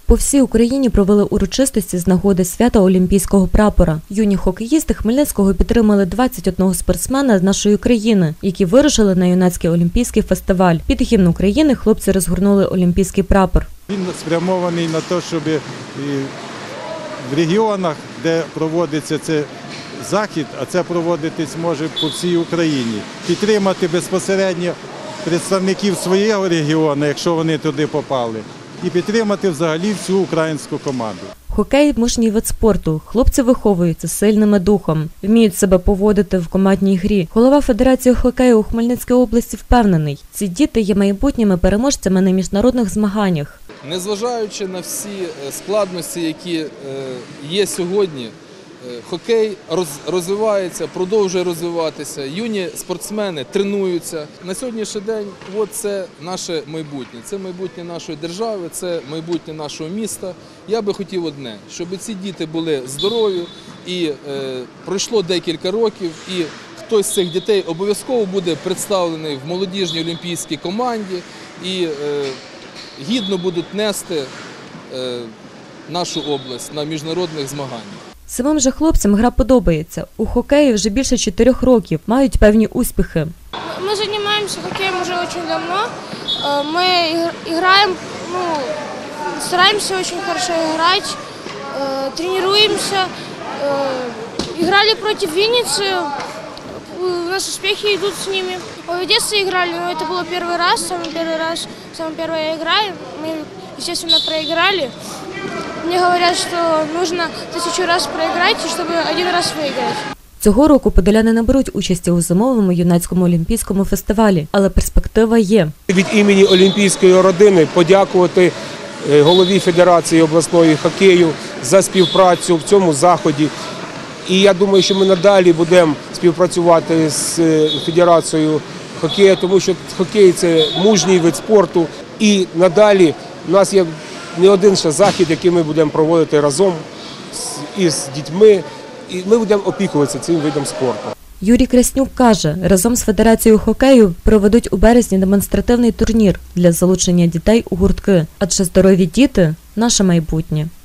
По всій Україні провели урочистості з нагоди свята Олімпійського прапора. Юні хокеїсти Хмельницького підтримали 21 спортсмена з нашої країни, які вирушили на юнацький олімпійський фестиваль. Під гімн України хлопці розгорнули олімпійський прапор. Він спрямований на те, щоб в регіонах, де проводиться цей захід, а це проводитись може по всій Україні, підтримати безпосередньо представників свого регіону, якщо вони туди попали, і підтримати взагалі всю українську команду. Хокей – мужній вид спорту. Хлопці виховуються сильними духом, вміють себе поводити в командній грі. Голова Федерації хокею у Хмельницькій області впевнений, ці діти є майбутніми переможцями на міжнародних змаганнях. Незважаючи на всі складності, які є сьогодні, хокей розвивається, продовжує розвиватися, юні спортсмени тренуються. На сьогоднішній день це наше майбутнє, це майбутнє нашої держави, це майбутнє нашого міста. Я би хотів одне, щоб ці діти були здорові і пройшло декілька років, і хтось з цих дітей обов'язково буде представлений в молодіжній олімпійській команді і гідно будуть нести нашу область на міжнародних змаганнях. Самим же хлопцям гра подобається. У хокеї вже більше 4 років, мають певні успіхи. Ми займаємося хокеєм вже дуже давно. Ми граємо, стараємося дуже добре грати, тренуємося. Играли против Винницы, у нас успехи идут с ними. В детстве играли, но это было первый раз, самая первая игра. Мы, естественно, проиграли. Мне говорят, что нужно 1000 раз проиграть, чтобы один раз выиграть. Цього року подоляни не беруть участі у зимовому юнацькому олімпійському фестивалі, але перспектива є. Від імені олімпійської родини подякувати голові Федерації обласної хокею за співпрацю в цьому заході. І я думаю, що ми надалі будемо співпрацювати з Федерацією хокею, тому що хокей – це мужній вид спорту. І надалі у нас є не один ще захід, який ми будемо проводити разом із дітьми, і ми будемо опікуватися цим видом спорту. Юрій Краснюк каже, разом з Федерацією хокею проведуть у березні демонстративний турнір для залучення дітей у гуртки, адже здорові діти – наше майбутнє.